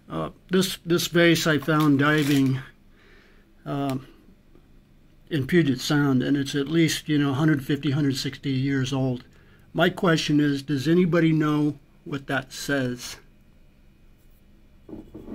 This vase I found diving in Puget Sound, and it's at least 150, 160 years old. My question is, does anybody know what that says?